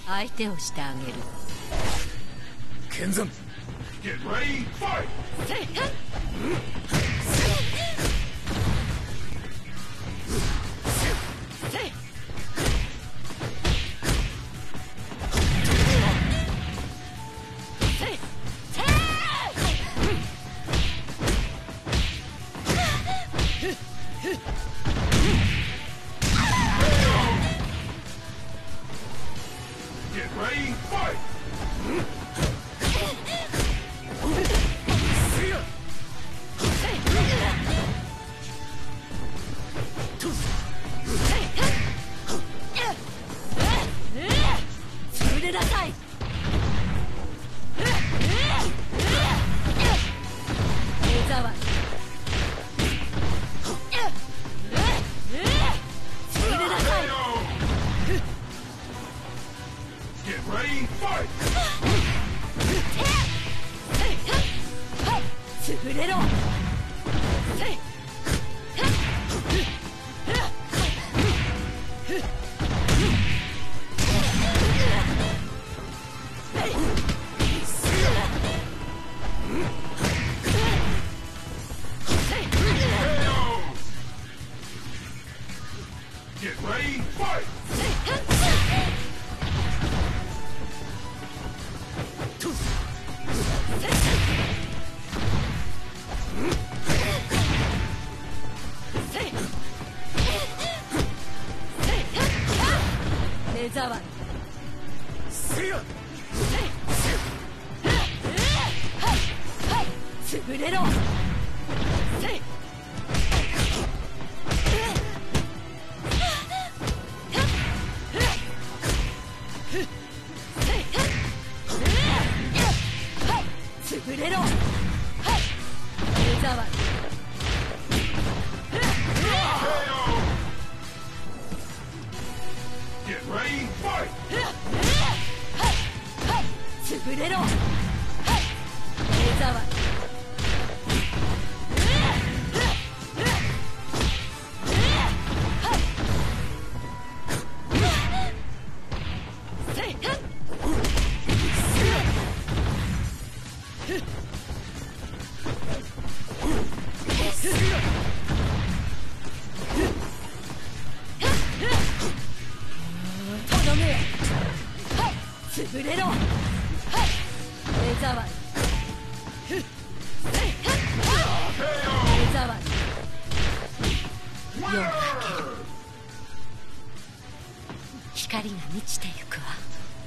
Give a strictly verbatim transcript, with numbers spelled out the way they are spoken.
相手をしてあげる。 剣山 Get ready, fight! せいせい Get ready, fight! 潰れなさい。目障り。潰れなさい。 Get ready, fight! 潰れろ。せい Get ready, fight! 目障り。 せや潰れろ。せい潰れろ。目障り。 Get ready, fight! 潰れろ。目障り。せいとどめよ。潰れろ。目障り。目障り。夜が明ける。光が満ちてゆくわ。